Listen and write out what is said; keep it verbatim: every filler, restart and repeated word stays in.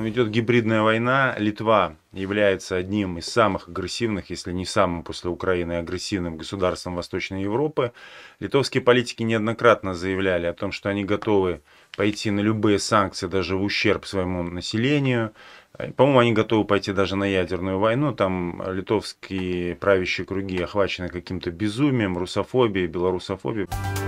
Ну, идет гибридная война. Литва является одним из самых агрессивных, если не самым после Украины агрессивным государством Восточной Европы. Литовские политики неоднократно заявляли о том, что они готовы пойти на любые санкции, даже в ущерб своему населению. По-моему, они готовы пойти даже на ядерную войну. Там литовские правящие круги охвачены каким-то безумием, русофобией, белорусофобией.